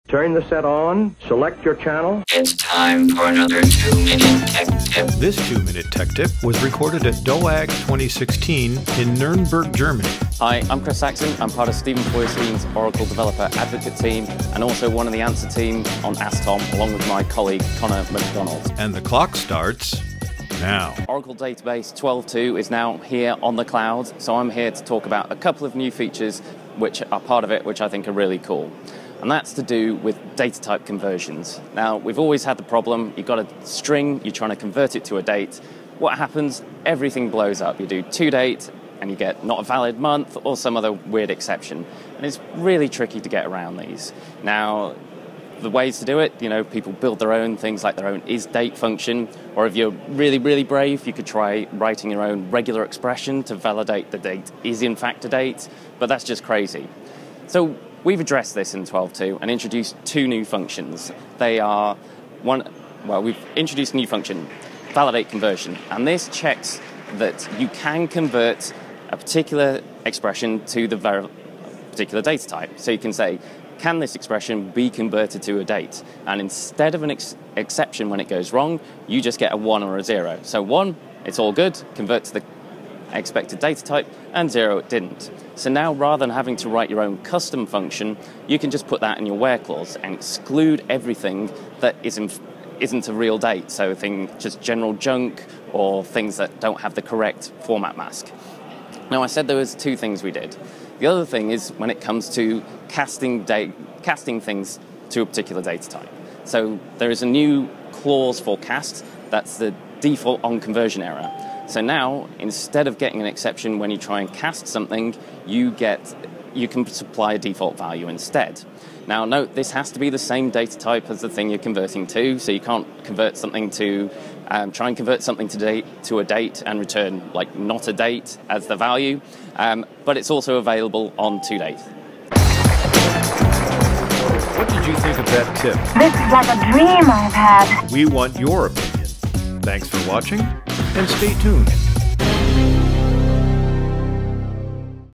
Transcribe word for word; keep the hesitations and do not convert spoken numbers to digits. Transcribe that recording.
Turn the set on, select your channel. It's time for another two-minute tech tip. This two-minute tech tip was recorded at DOAG twenty sixteen in Nuremberg, Germany. Hi, I'm Chris Saxon. I'm part of Stephen Feuerstein's Oracle Developer Advocate team and also one of the answer team on Ask Tom, along with my colleague Connor McDonald. And the clock starts now. Oracle Database twelve point two is now here on the cloud, so I'm here to talk about a couple of new features which are part of it, which I think are really cool. And that's to do with data type conversions. Now, we've always had the problem, you've got a string, you're trying to convert it to a date. What happens? Everything blows up. You do to date, and you get not a valid month or some other weird exception. And it's really tricky to get around these. Now, the ways to do it, you know, people build their own things like their own isDate function, or if you're really, really brave, you could try writing your own regular expression to validate the date is in fact a date, but that's just crazy. So we've addressed this in twelve point two and introduced two new functions. They are one, well, we've introduced a new function, validate conversion, and this checks that you can convert a particular expression to the ver- particular data type. So you can say, can this expression be converted to a date? And instead of an ex- exception when it goes wrong, you just get a one or a zero. So one, it's all good, convert to the expected data type, and zero, it didn't. So now, rather than having to write your own custom function, you can just put that in your where clause and exclude everything that isn't, isn't a real date. So thing, just general junk or things that don't have the correct format mask. Now, I said there was two things we did. The other thing is when it comes to casting, da- casting things to a particular data type. So there is a new clause for cast that's the default on conversion error. So now, instead of getting an exception when you try and cast something, you get you can supply a default value instead. Now, note, this has to be the same data type as the thing you're converting to, so you can't convert something to, um, try and convert something to, date, to a date and return, like, not a date as the value, um, but it's also available on toDate. What did you think of that tip? This is like a dream I've had. We want your opinion. Thanks for watching, and stay tuned.